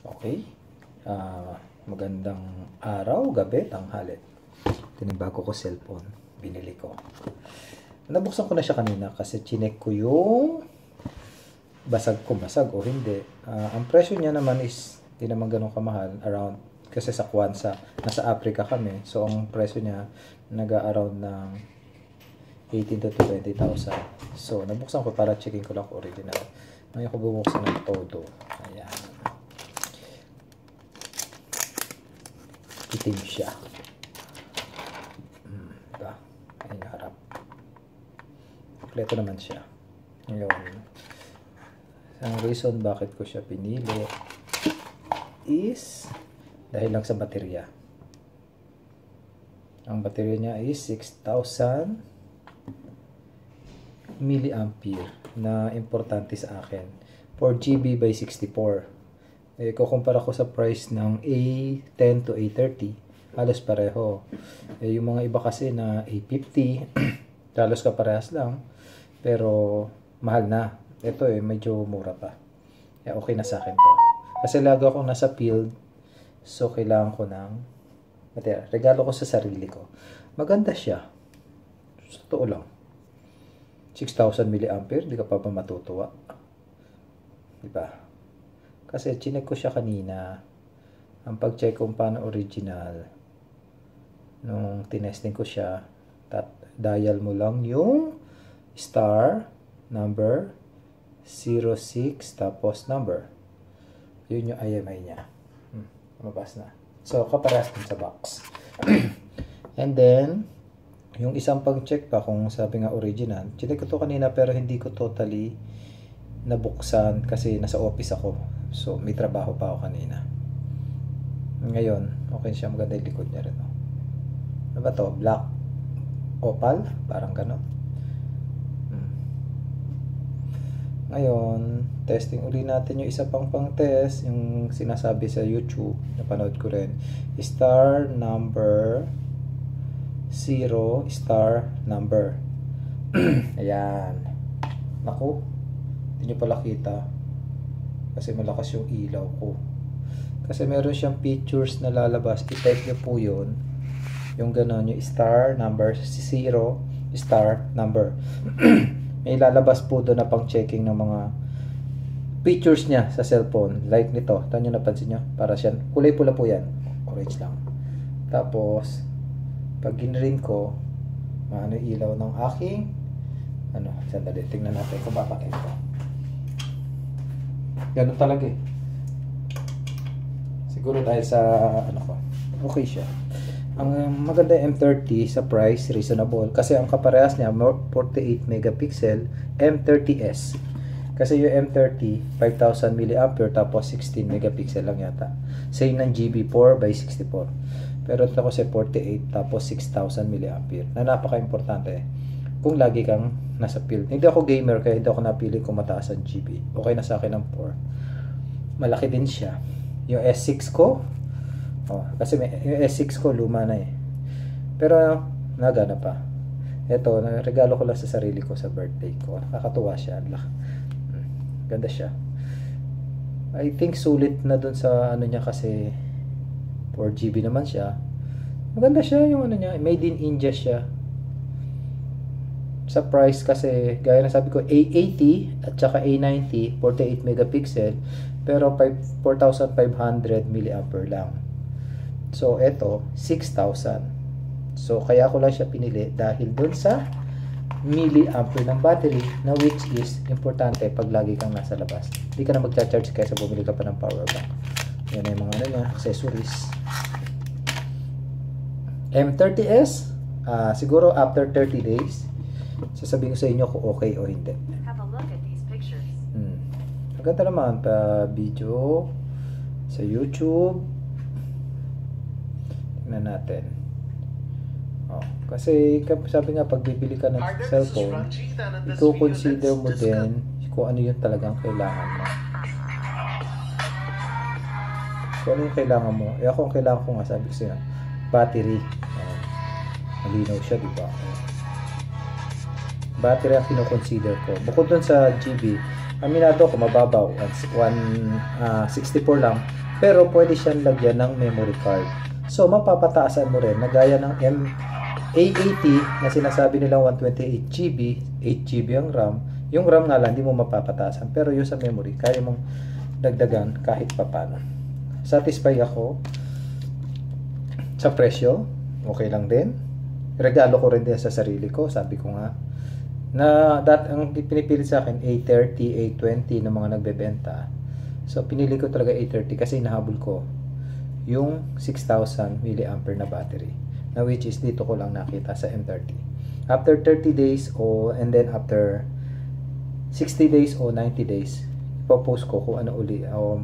Okay. Magandang araw, gabi, tanghali. Ito yung bago ko cellphone. Binili ko. Nabuksan ko na siya kanina kasi chinek ko yung basag o hindi. Ang presyo niya naman is hindi naman ganun kamahal. Around, kasi sa Kwanza, nasa Africa kami. So, ang presyo niya naga-around ng 18 to 20,000. So, nabuksan ko para checking ko lang kung original. Ngayon ko bubuksan ng todo. Ayan. Itim siya. Diba? Ay, harap. Kompleto naman siya. Ngayon, ang reason bakit ko siya pinili is dahil lang sa baterya. Ang baterya niya is 6,000 milliampere na importante sa akin. 4GB by 64. Kukumpara ko sa price ng A10 to A30, halos pareho. Yung mga iba kasi na A50, halos kaparehas lang, pero mahal na. Ito medyo mura pa. Okay na sa akin to. Kasi lagi akong nasa field, so kailangan ko ng regalo ko sa sarili ko. Maganda siya. Totoo lang. 6,000 milliampere, di ka pa ba matutuwa? Diba? Kasi chinek ko siya kanina. Ang pag-check kung paano original. Nung tinesting ko siya, dial mo lang yung star, number, 06, tapos number. Yun yung IMEI niya. Mabas na. So, kaparehas din sa box. And then, yung isang pag-check pa kung sabi nga original. Chinek ko to kanina pero hindi ko totally nabuksan kasi nasa office ako. So, may trabaho pa ako kanina. Ngayon, okay siya. Maganda yung likod niya rin. Ano ba to? Black opal? Parang gano'n. Ngayon, testing uli natin yung isa pang test. Yung sinasabi sa YouTube. Napanood ko rin. Star number 0 star number. Ayan. Naku. Hindi nyo pala kita. Kasi malakas yung ilaw ko. Kasi meron siyang pictures na lalabas. I-type nyo po yun. Yung gano'n. Yung star number 0 star number. May lalabas po doon na pang checking ng mga pictures niya sa cellphone. Like nito. Ito nyo napansin nyo? Para siya. Kulay pula po yan. Orange lang. Tapos, pag ginrin ko, maano ilaw ng aking sandali. Tingnan natin kung papakita ko. Ganun talaga Siguro dahil sa ko. Okay siya. Ang maganda M30 sa price, reasonable. Kasi ang kaparehas niya, 48 megapixel, M30S. Kasi yung M30, 5,000 mAh, tapos 16 megapixel lang yata. Same ng GB4 by 64. Pero ito kasi 48, tapos 6,000 mAh. Na napaka-importante. Kung lagi kang nasa field. Hindi ako gamer kaya hindi ako napili kung mataas ang GB. Okay na sa akin ang 4. Malaki din siya. Yung S6 ko, kasi yung S6 ko luma na Pero nagana pa. Ito, regalo ko lang sa sarili ko sa birthday ko. Nakakatuwa siya. Ganda siya. I think sulit na dun sa niya kasi 4GB naman siya. Maganda siya yung niya. Made in India siya. Sa price kasi, gaya na sabi ko, A80 at saka A90, 48 megapixel, pero 4,500 mAh lang. So, ito, 6,000. So, kaya ko lang siya pinili dahil dun sa milliampere ng battery na which is importante pag lagi kang nasa labas. Hindi ka na magcha-charge kaysa bumili ka pa ng power bank. Yan yung mga niya, accessories. M30S, siguro after 30 days, sasabihin ko sa inyo kung okay o hindi. Have a look at these pictures. Maganda naman pa video sa YouTube. Tingnan natin. Kasi sabi nga pag bibili ka ng cellphone, i-consider mo din kung ano yung talagang kailangan mo. Kung ano yung kailangan mo. Ako ang kailangan ko nga sabi ko sa'yo, battery. Malinaw siya, diba? Battery ang kino-consider ko. Bukod dun sa GB, aminado ko mababaw. 164 lang. Pero pwede siyang lagyan ng memory card. So, mapapataasan mo rin na gaya ng A80 na sinasabi nilang 128GB, 8GB ang RAM. Yung RAM nga lang, hindi mo mapapataasan. Pero yung sa memory, kaya mong dagdagan kahit papano. Satisfy ako sa presyo. Okay lang din. Regalo ko rin din sa sarili ko. Sabi ko nga, na ang pinipilit sa akin, A30, A20 ng mga nagbebenta. So, pinili ko talaga A30 kasi nahabol ko yung 6,000 mAh na battery. Na which is dito ko lang nakita sa M30. After 30 days and then after 60 days o 90 days, ipopost ko kung ano uli o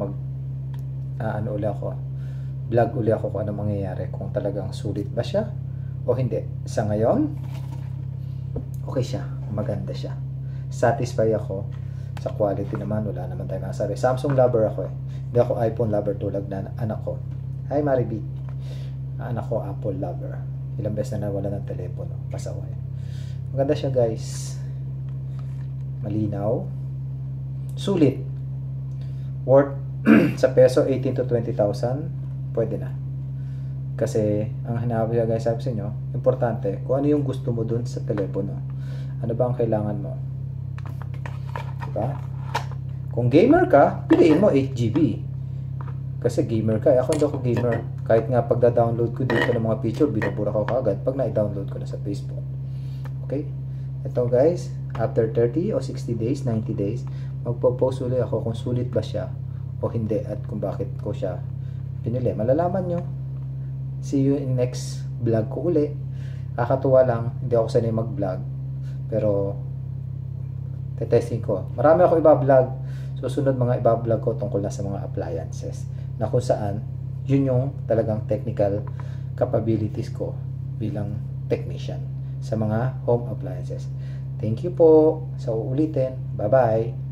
vlog uli ako kung ano mangyayari, kung talagang sulit ba siya o hindi. Sa ngayon, okay siya, maganda siya. Satisfy ako sa quality naman, wala naman tayo masabi. Samsung lover ako eh. Hindi ako iPhone lover tulad na anak ko. Hi Mariby. Anak ko Apple lover. Ilang beses na nawala ng telepono, pasaway. Maganda siya guys. Malinaw. Sulit. Worth sa peso 18 to 20,000, pwede na. Kasi ang hinabi guys, sabi sa inyo, importante kung ano yung gusto mo dun sa telepono. Ano ba ang kailangan mo? Diba? Kung gamer ka, piliin mo 8GB. Kasi gamer ka. Ako hindi ako gamer. Kahit nga pagda-download ko dito ng mga picture, binubura ko kaagad pag na-download ko na sa Facebook. Okay? Ito guys, after 30 o 60 days, 90 days, magpo-post ulit ako kung sulit ba siya o hindi at kung bakit ko siya pinili. Malalaman nyo. See you in next vlog ko uli. Kakatuwa lang, hindi ako sanay mag-vlog. Pero, tetesting ko. Marami ako iba-vlog. Susunod mga iba-vlog ko tungkol na sa mga appliances. Na kung saan, yun yung talagang technical capabilities ko bilang technician sa mga home appliances. Thank you po. Sa uulitin. Bye-bye.